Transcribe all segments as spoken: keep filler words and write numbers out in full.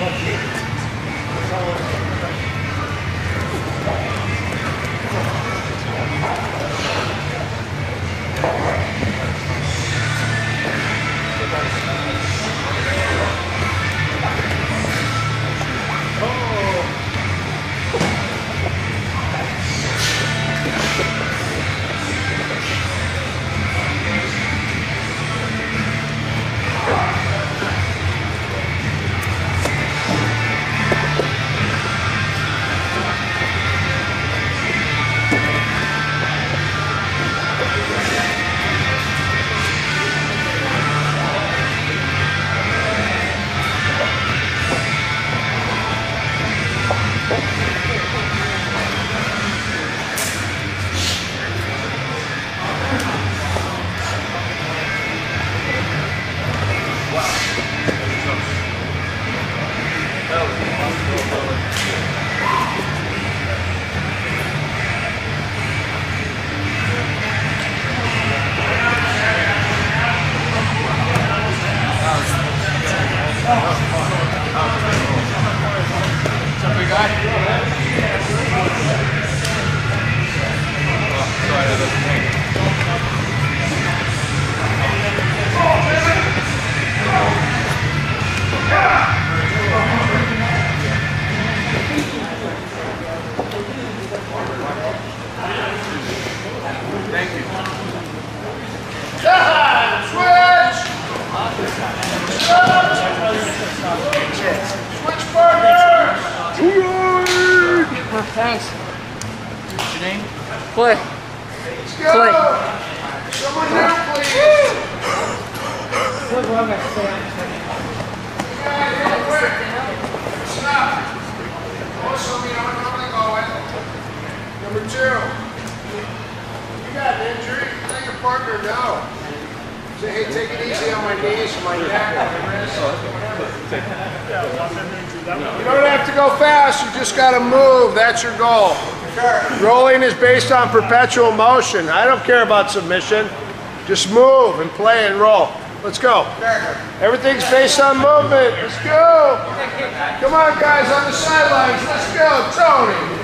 Thanks. What's your name? Clay. Let's go. Clay. Someone here, please. Look what I'm going to say. Guys, real quick. Stop. Also, you know what I'm going. Number two. You got an injury? Let your partner know. Say, hey, take it easy on my knees and my neck and my wrist. You don't have to go fast, you just got to move. That's your goal. Rolling is based on perpetual motion. I don't care about submission. Just move and play and roll. Let's go. Everything's based on movement. Let's go. Come on, guys, on the sidelines. Let's go. Tony.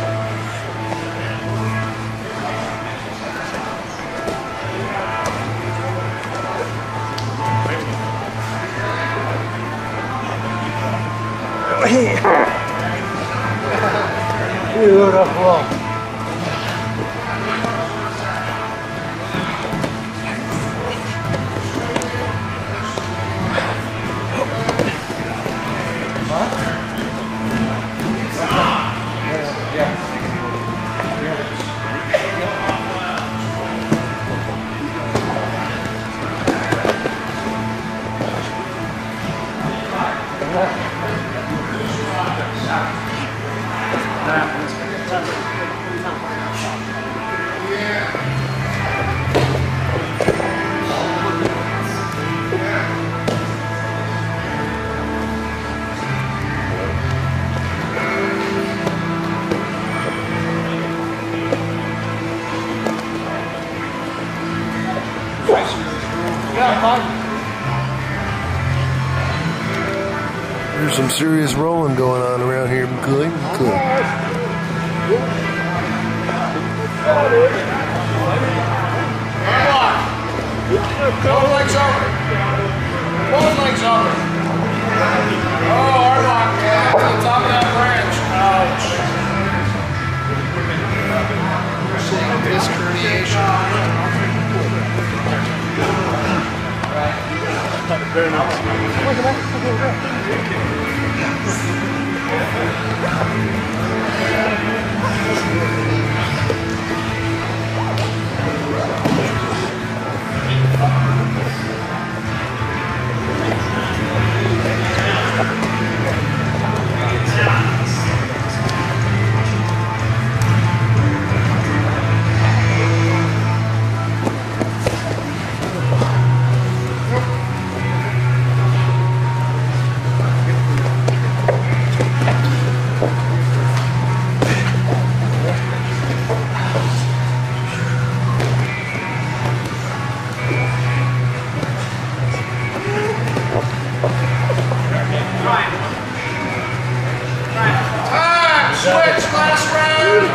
Beautiful. There's some serious rolling going on around here, McCoy. Cool. Both legs over. Both legs over. Oh, Arlock, yeah, to the top of that branch. Ouch. We're seeing disc herniation. Very nice. switch last round.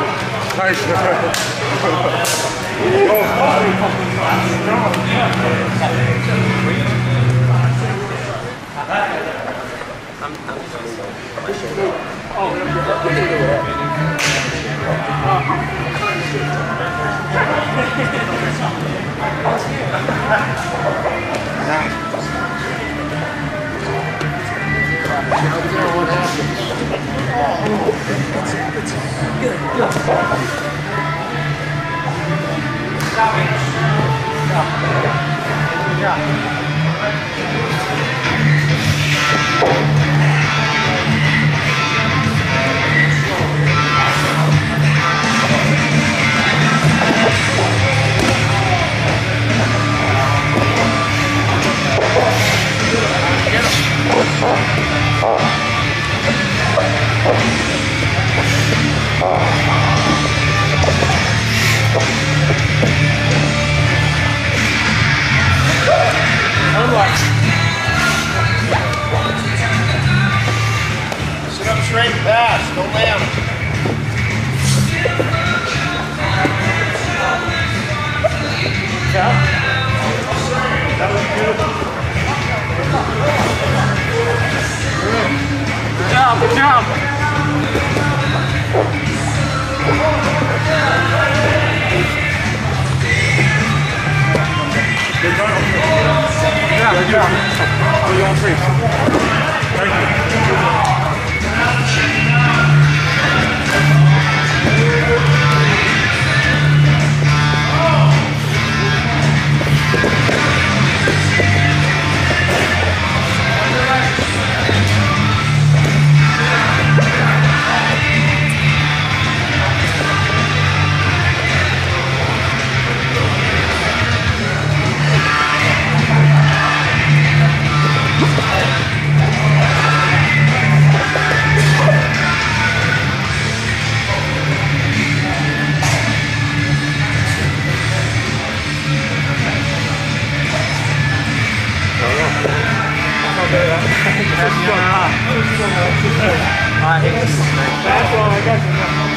Sit up straight and pass. Don't land. Yeah. That was beautiful. Good job, good job. Yeah, good job. We're going free. Thank you. I hate this. That's all I got.